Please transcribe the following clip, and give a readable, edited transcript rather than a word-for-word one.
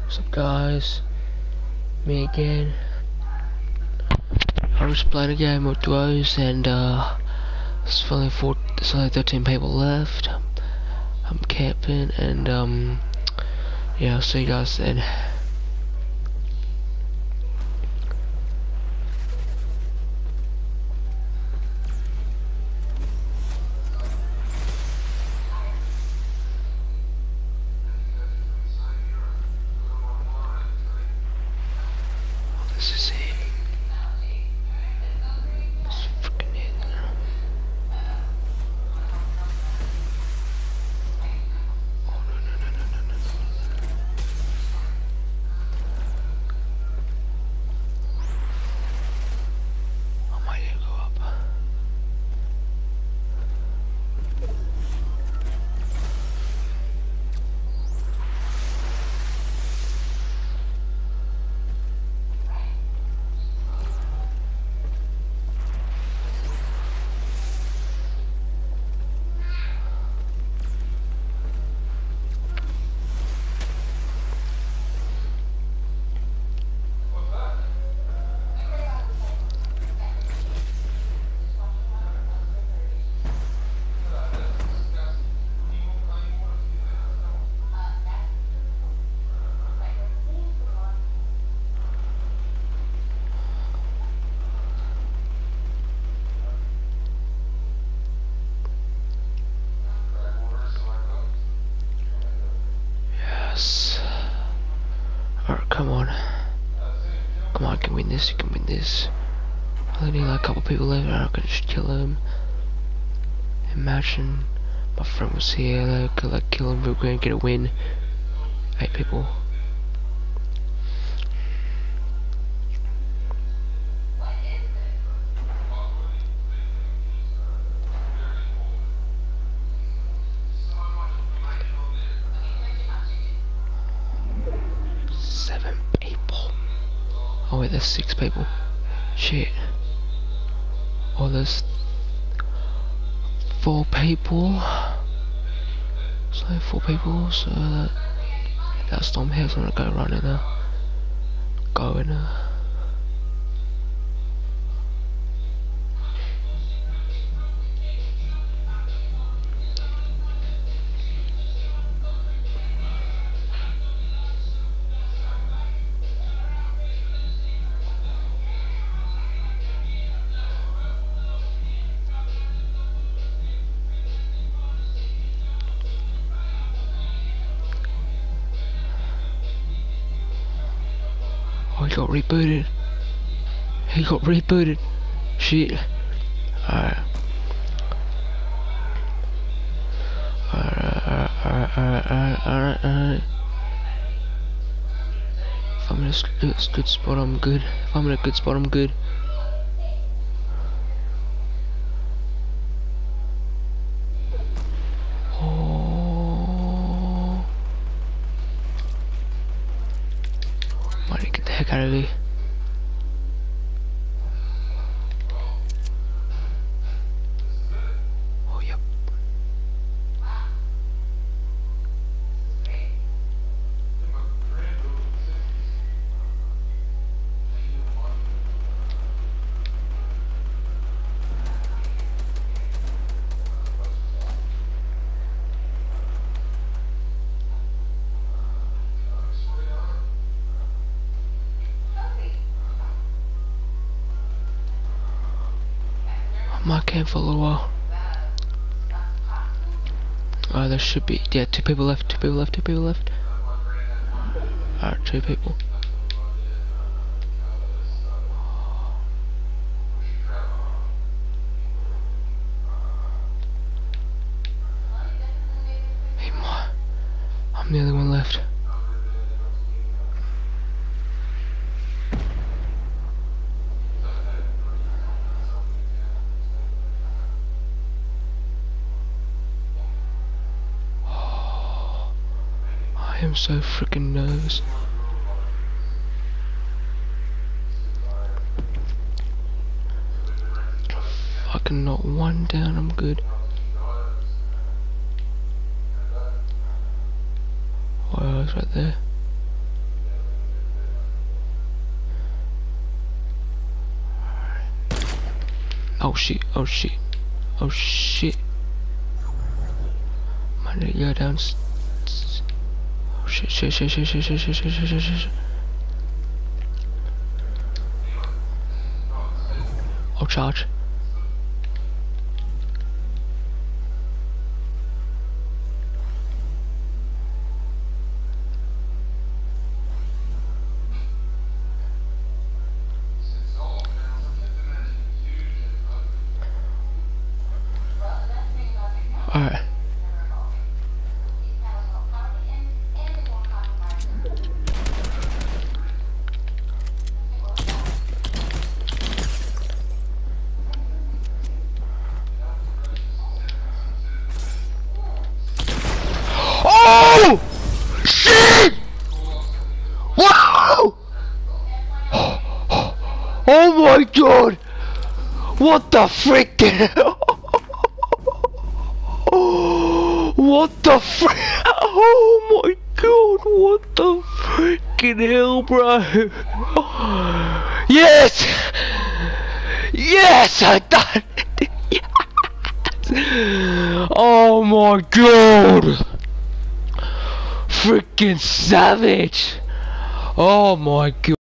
What's up, guys? Me again. I'm just playing a game with duos, and there's only 13 people left. I'm camping, and yeah, I'll see you guys then. This is it. This is freaking it. Oh, no. I might need to go up. Yes. Alright, come on. Come on, you can win this, you can win this. I only need like a couple people left, and I can just kill him. Imagine my friend was here, I could like kill him real quick and get a win. 8 people. Oh wait, there's 6 people. Shit. Oh, there's 4 people. So 4 people, so that storm here, so I'm gonna go run in there. Go in there. Oh, he got rebooted. He got rebooted. Shit. Alright. If I'm in a good spot, I'm good. If I'm in a good spot, I'm good. Oh. Might need to get the heck out of here. Oh, yep. I might camp for a little while. Oh, there should be, yeah, 2 people left, 2 people left, 2 people left. Alright, 2 people. Hey, I'm the only one left. I am so freaking nervous. If I can knock 1 down, I'm good. Wow, it's right there. Oh shit, oh shit, oh shit. I need to go down. Oh shit, shit, shit, shit, shit, shit, shit, shit, shit, shit, shit. I'll charge. Alright. Oh! Shit! Wow! Oh my god! What the freaking hell? What the frick? Oh my god, what the freaking hell, bro? Yes! Yes, I done it! Yes! Oh my god! Freaking savage! Oh my god!